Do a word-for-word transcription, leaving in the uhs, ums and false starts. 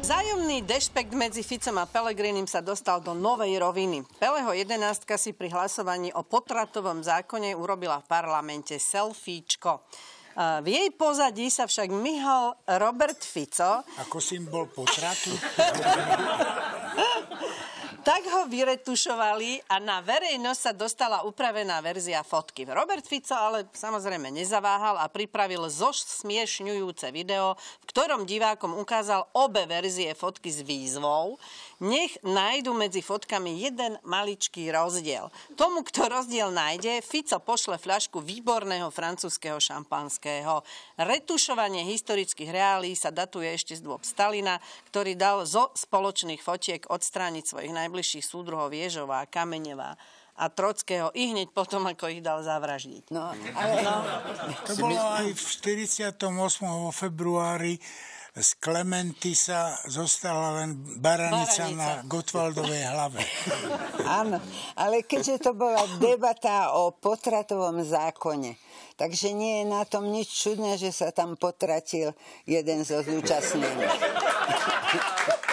Vzájomný dešpekt medzi Ficom a Pellegrinim sa dostal do novej roviny. Peleho jedenástka si pri hlasovaní o potratovom zákone urobila v parlamente selfiečko. V jej pozadí sa však myhal Robert Fico. Ako symbol potratu? Tak ho vyretušovali a na verejnosť sa dostala upravená verzia fotky. Robert Fico ale samozrejme nezaváhal a pripravil zosmiešňujúce video, v ktorom divákom ukázal obe verzie fotky s výzvou. Nech nájdu medzi fotkami jeden maličký rozdiel. Tomu, kto rozdiel nájde, Fico pošle fľašku výborného francúzskeho šampanského. Retušovanie historických reálií sa datuje ešte z dôb Stalina, ktorý dal zo spoločných fotiek odstrániť svojich najbližších bližších súdruhov Ježova, Kameneva a Trockého i hneď potom, ako ich dal zavraždiť. No, ale... No. To bolo aj v štyridsiatom ôsmom februári. Z Klementisa zostala len baranica, baranica. na Gottwaldovej hlave. Áno, ale keďže to bola debata o potratovom zákone, takže nie je na tom nič čudné, že sa tam potratil jeden zo zúčastnených.